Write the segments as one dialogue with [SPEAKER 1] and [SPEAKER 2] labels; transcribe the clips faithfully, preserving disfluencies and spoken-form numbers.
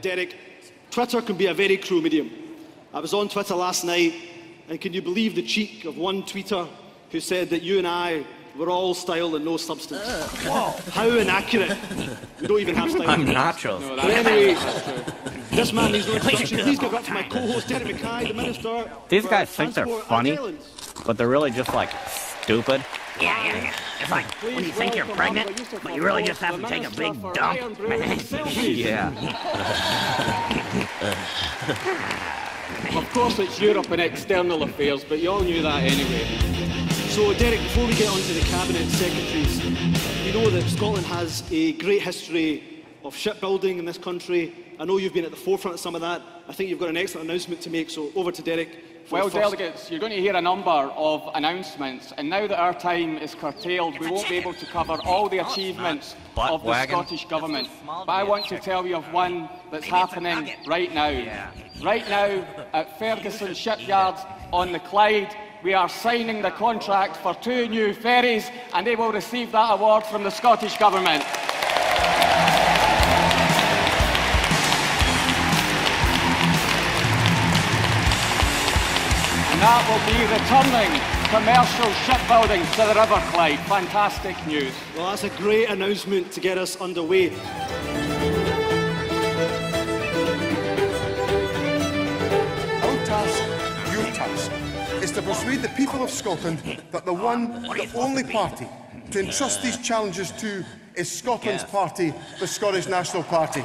[SPEAKER 1] Derek, Twitter can be a very cruel medium. I was on Twitter last night, and can you believe the cheek of one tweeter who said that you and I were all style and no substance? Uh, wow. How inaccurate. We don't even have style.
[SPEAKER 2] I'm nachos.
[SPEAKER 1] No, but anyway, this man needs no introduction. Please give up to my co-host, Derek Mackay, the Minister.
[SPEAKER 2] These guys think they're funny, but they're really just like stupid.
[SPEAKER 3] Yeah, yeah, yeah. It's like when you think you're pregnant, but you really just have to take a big dump.
[SPEAKER 2] Yeah.
[SPEAKER 4] Of course it's Europe and external affairs, but you all knew that anyway.
[SPEAKER 1] So, Derek, before we get on to the Cabinet Secretaries, we know that Scotland has a great history of shipbuilding in this country. I know you've been at the forefront of some of that. I think you've got an excellent announcement to make, so over to Derek.
[SPEAKER 4] Well, delegates, you're going to hear a number of announcements, and now that our time is curtailed, we won't be able to cover all the achievements of the Scottish Government. But I want to tell you of one that's happening right now. Right now, at Ferguson shipyard on the Clyde, we are signing the contract for two new ferries, and they will receive that award from the Scottish Government. That will be returning commercial shipbuilding to the River Clyde. Fantastic news.
[SPEAKER 1] Well, that's a great announcement to get us underway.
[SPEAKER 5] Our task, your task, is to persuade the people of Scotland that the one, the only party to entrust these challenges to is Scotland's party, the Scottish National Party.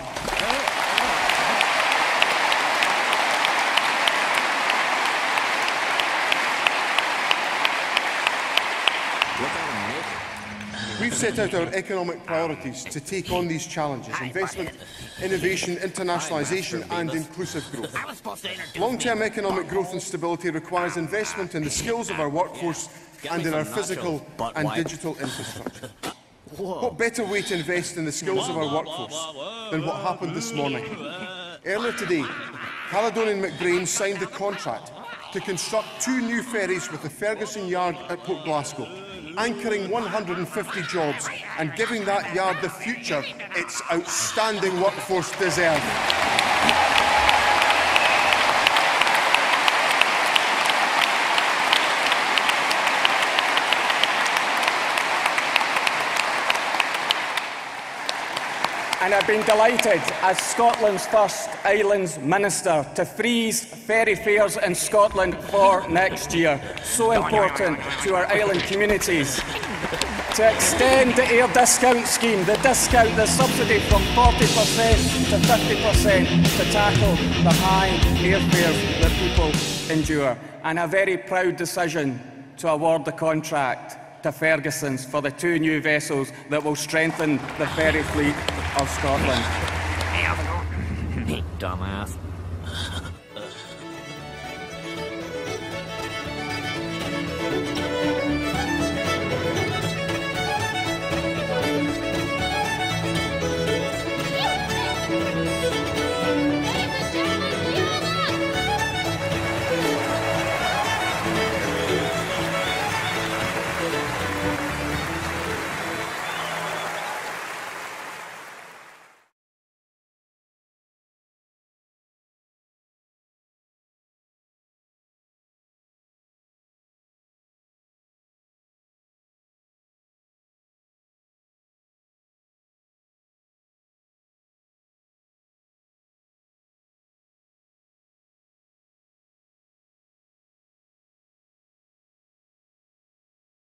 [SPEAKER 5] We've set out our economic priorities to take on these challenges: investment, innovation, internationalisation and inclusive growth. Long-term economic growth and stability requires investment in the skills of our workforce and in our physical and digital infrastructure. What better way to invest in the skills of our workforce than what happened this morning? Earlier today, Caledonian McBrain signed the contract to construct two new ferries with the Ferguson yard at Port Glasgow, anchoring one hundred and fifty jobs and giving that yard the future its outstanding workforce deserve.
[SPEAKER 4] And I've been delighted, as Scotland's first Islands Minister, to freeze ferry fares in Scotland for next year. So important to our island communities. To extend the air discount scheme, the discount, the subsidy from forty percent to fifty percent to tackle the high airfares that people endure. And a very proud decision to award the contract to Ferguson's for the two new vessels that will strengthen the ferry fleet of Scotland.
[SPEAKER 3] Dumbass.